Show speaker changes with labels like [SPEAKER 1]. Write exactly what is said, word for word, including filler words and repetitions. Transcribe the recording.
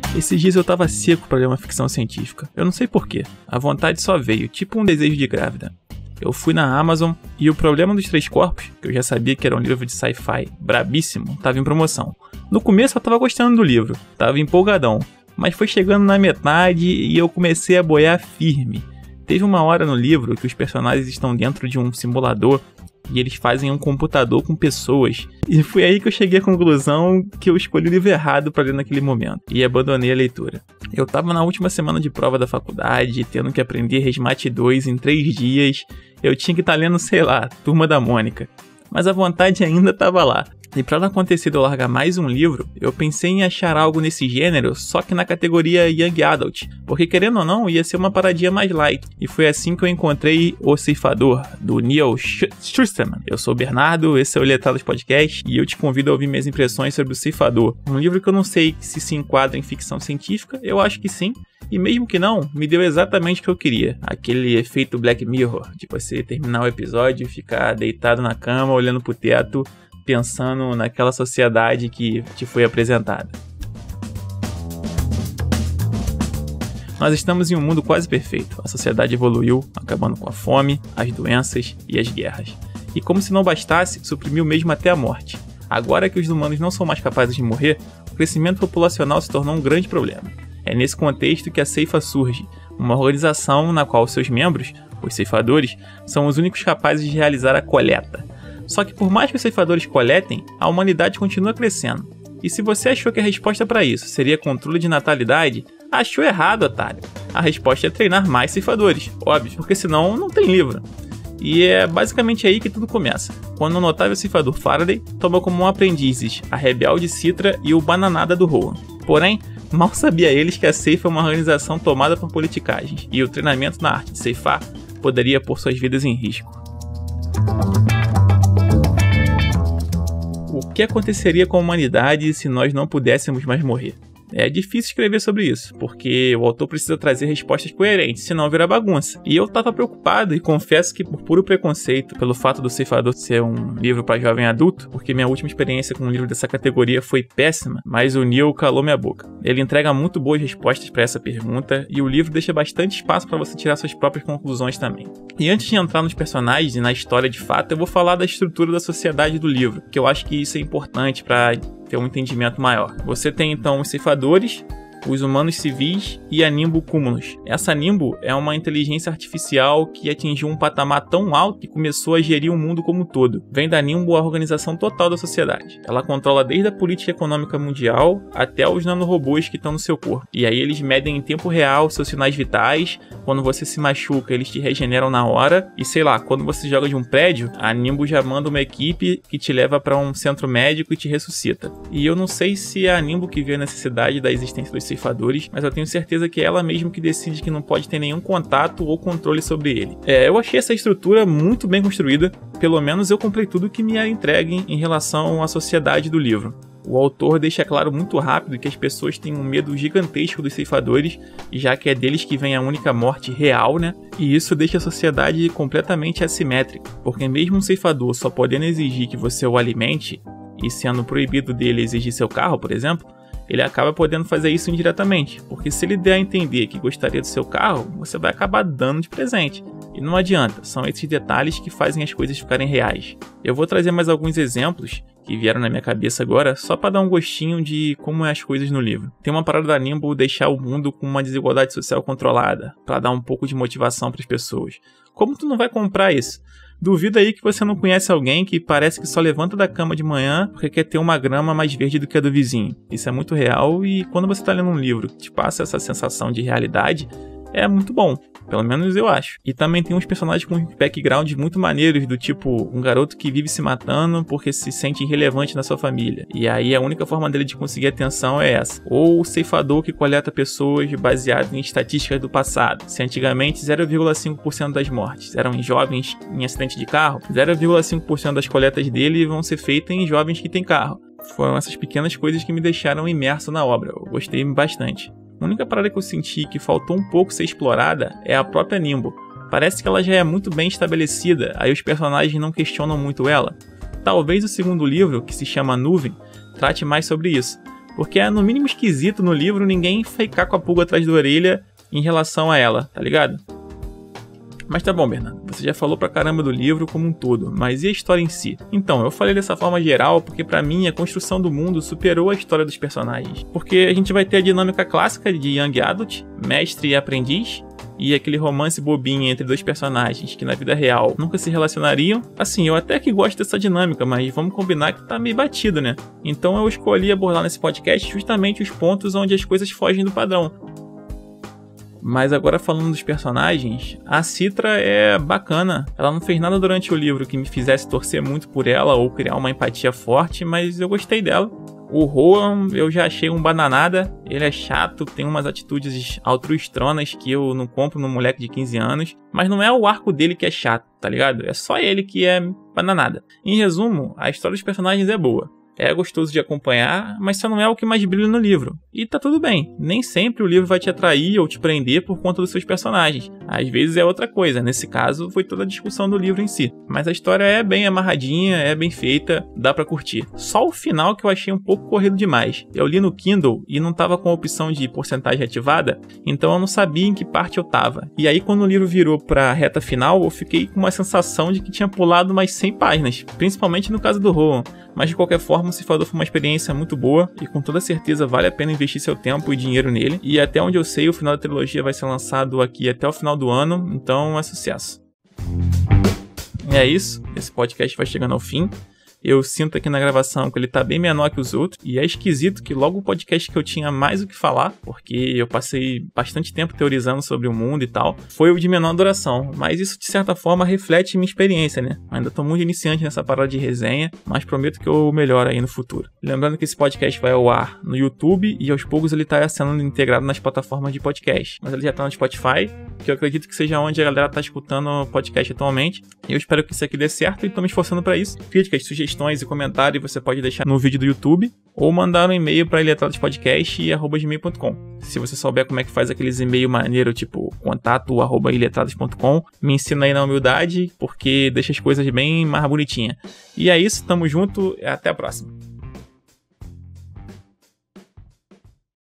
[SPEAKER 1] Esses dias eu tava seco pra ler uma ficção científica. Eu não sei porquê. A vontade só veio, tipo um desejo de grávida. Eu fui na Amazon e O Problema dos Três Corpos, que eu já sabia que era um livro de sci-fi brabíssimo, tava em promoção. No começo eu tava gostando do livro, tava empolgadão, mas foi chegando na metade e eu comecei a boiar firme. Teve uma hora no livro que os personagens estão dentro de um simulador e eles fazem um computador com pessoas. E foi aí que eu cheguei à conclusão que eu escolhi o livro errado para ler naquele momento e abandonei a leitura. Eu tava na última semana de prova da faculdade, tendo que aprender Resmate dois em três dias. Eu tinha que estar lendo, sei lá, Turma da Mônica. Mas a vontade ainda estava lá. E para não acontecer de eu largar mais um livro, eu pensei em achar algo nesse gênero, só que na categoria Young Adult, porque querendo ou não, ia ser uma paradinha mais light. E foi assim que eu encontrei O Ceifador, do Neil Shusterman. Eu sou o Bernardo, esse é o Letrados Podcast, e eu te convido a ouvir minhas impressões sobre O Ceifador. Um livro que eu não sei se se enquadra em ficção científica, eu acho que sim. E mesmo que não, me deu exatamente o que eu queria. Aquele efeito Black Mirror, de você terminar o episódio e ficar deitado na cama, olhando pro teto, pensando naquela sociedade que te foi apresentada. Nós estamos em um mundo quase perfeito. A sociedade evoluiu, acabando com a fome, as doenças e as guerras. E como se não bastasse, suprimiu mesmo até a morte. Agora que os humanos não são mais capazes de morrer, o crescimento populacional se tornou um grande problema. É nesse contexto que a Ceifa surge, uma organização na qual seus membros, os ceifadores, são os únicos capazes de realizar a coleta. Só que por mais que os ceifadores coletem, a humanidade continua crescendo. E se você achou que a resposta para isso seria controle de natalidade, achou errado, otário. A resposta é treinar mais ceifadores, óbvio, porque senão não tem livro. E é basicamente aí que tudo começa, quando o notável ceifador Faraday toma como aprendizes a rebelde Citra e o bananada do Rohan. Porém, mal sabia eles que a Ceifa é uma organização tomada por politicagens, e o treinamento na arte de ceifar poderia pôr suas vidas em risco. O que aconteceria com a humanidade se nós não pudéssemos mais morrer? É difícil escrever sobre isso, porque o autor precisa trazer respostas coerentes, senão vira bagunça. E eu tava preocupado e confesso que por puro preconceito, pelo fato do Ceifador ser um livro para jovem adulto, porque minha última experiência com um livro dessa categoria foi péssima, mas o Neil calou minha boca. Ele entrega muito boas respostas para essa pergunta e o livro deixa bastante espaço para você tirar suas próprias conclusões também. E antes de entrar nos personagens e na história de fato, eu vou falar da estrutura da sociedade do livro, que eu acho que isso é importante para ter um entendimento maior. Você tem então os ceifadores, os humanos civis e a Nimbo Cumulus. Essa Nimbo é uma inteligência artificial que atingiu um patamar tão alto que começou a gerir o mundo como um todo. Vem da Nimbo a organização total da sociedade. Ela controla desde a política econômica mundial até os nanorobôs que estão no seu corpo. E aí eles medem em tempo real seus sinais vitais. Quando você se machuca, eles te regeneram na hora. E sei lá, quando você joga de um prédio, a Nimbo já manda uma equipe que te leva para um centro médico e te ressuscita. E eu não sei se é a Nimbo que vê a necessidade da existência dos ceifadores, mas eu tenho certeza que é ela mesmo que decide que não pode ter nenhum contato ou controle sobre ele. É, eu achei essa estrutura muito bem construída, pelo menos eu comprei tudo que me era entregue em relação à sociedade do livro. O autor deixa claro muito rápido que as pessoas têm um medo gigantesco dos ceifadores, já que é deles que vem a única morte real, né? E isso deixa a sociedade completamente assimétrica, porque mesmo um ceifador só podendo exigir que você o alimente, e sendo proibido dele exigir seu carro, por exemplo, ele acaba podendo fazer isso indiretamente, porque se ele der a entender que gostaria do seu carro, você vai acabar dando de presente. E não adianta, são esses detalhes que fazem as coisas ficarem reais. Eu vou trazer mais alguns exemplos que vieram na minha cabeça agora, só para dar um gostinho de como é as coisas no livro. Tem uma parada da Nimbo deixar o mundo com uma desigualdade social controlada, para dar um pouco de motivação para as pessoas. Como tu não vai comprar isso? Duvido aí que você não conhece alguém que parece que só levanta da cama de manhã porque quer ter uma grama mais verde do que a do vizinho. Isso é muito real e quando você está lendo um livro que te passa essa sensação de realidade, é muito bom. Pelo menos eu acho. E também tem uns personagens com backgrounds muito maneiros, do tipo um garoto que vive se matando porque se sente irrelevante na sua família. E aí a única forma dele de conseguir atenção é essa. Ou o ceifador que coleta pessoas baseado em estatísticas do passado. Se antigamente zero vírgula cinco por cento das mortes eram em jovens em acidente de carro, zero vírgula cinco por cento das coletas dele vão ser feitas em jovens que têm carro. Foram essas pequenas coisas que me deixaram imerso na obra. Eu gostei bastante. A única parada que eu senti que faltou um pouco ser explorada é a própria Nimbo. Parece que ela já é muito bem estabelecida, aí os personagens não questionam muito ela. Talvez o segundo livro, que se chama Nuvem, trate mais sobre isso. Porque é no mínimo esquisito no livro ninguém ficar com a pulga atrás da orelha em relação a ela, tá ligado? Mas tá bom, Bernardo, você já falou pra caramba do livro como um todo, mas e a história em si? Então, eu falei dessa forma geral porque pra mim a construção do mundo superou a história dos personagens. Porque a gente vai ter a dinâmica clássica de Young Adult, mestre e aprendiz, e aquele romance bobinho entre dois personagens que na vida real nunca se relacionariam. Assim, eu até que gosto dessa dinâmica, mas vamos combinar que tá meio batido, né? Então eu escolhi abordar nesse podcast justamente os pontos onde as coisas fogem do padrão. Mas agora falando dos personagens, a Citra é bacana. Ela não fez nada durante o livro que me fizesse torcer muito por ela ou criar uma empatia forte, mas eu gostei dela. O Rohan eu já achei um bananada, ele é chato, tem umas atitudes altruistronas que eu não compro num moleque de quinze anos, mas não é o arco dele que é chato, tá ligado? É só ele que é bananada. Em resumo, a história dos personagens é boa. É gostoso de acompanhar, mas só não é o que mais brilha no livro. E tá tudo bem, nem sempre o livro vai te atrair ou te prender por conta dos seus personagens. Às vezes é outra coisa, nesse caso foi toda a discussão do livro em si. Mas a história é bem amarradinha, é bem feita, dá pra curtir. Só o final que eu achei um pouco corrido demais. Eu li no Kindle e não tava com a opção de porcentagem ativada, então eu não sabia em que parte eu tava. E aí quando o livro virou pra reta final, eu fiquei com uma sensação de que tinha pulado mais cem páginas, principalmente no caso do Rohan. Mas de qualquer forma, o Ceifador foi uma experiência muito boa e com toda certeza vale a pena investir seu tempo e dinheiro nele. E até onde eu sei, o final da trilogia vai ser lançado aqui até o final do ano, então é sucesso. É isso, esse podcast vai chegando ao fim. Eu sinto aqui na gravação que ele tá bem menor que os outros, e é esquisito que logo o podcast que eu tinha mais o que falar, porque eu passei bastante tempo teorizando sobre o mundo e tal, foi o de menor duração, mas isso de certa forma reflete minha experiência, né? Ainda tô muito iniciante nessa parada de resenha, mas prometo que eu melhoro aí no futuro. Lembrando que esse podcast vai ao ar no YouTube e aos poucos ele tá sendo integrado nas plataformas de podcast, mas ele já tá no Spotify, que eu acredito que seja onde a galera tá escutando o podcast atualmente, e eu espero que isso aqui dê certo e tô me esforçando pra isso. Críticas, sugestões e comentários você pode deixar no vídeo do YouTube ou mandar um e-mail para iletradospodcast arroba gmail ponto com. Se você souber como é que faz aqueles e-mail maneiro, tipo contato arroba iletrados ponto com, me ensina aí na humildade, porque deixa as coisas bem mais bonitinhas. E é isso, tamo junto, até a próxima.